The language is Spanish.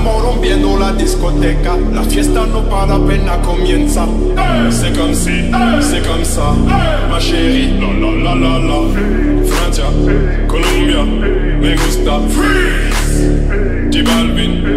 estamos rompiendo la discoteca. La fiesta no para, apenas comienza. C'est comme si, c'est comme ça, ma chérie. La la la la la. Francia, Colombia, me gusta. Freeze. J Balvin.